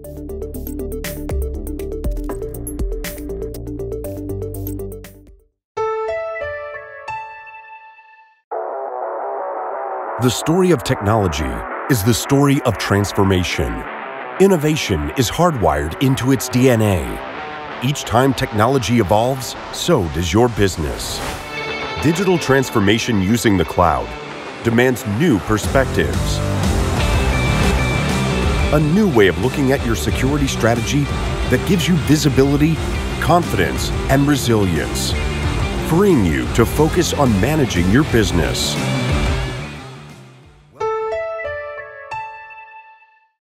The story of technology is the story of transformation. Innovation is hardwired into its DNA. Each time technology evolves, so does your business. Digital transformation using the cloud demands new perspectives. A new way of looking at your security strategy that gives you visibility, confidence, and resilience, freeing you to focus on managing your business.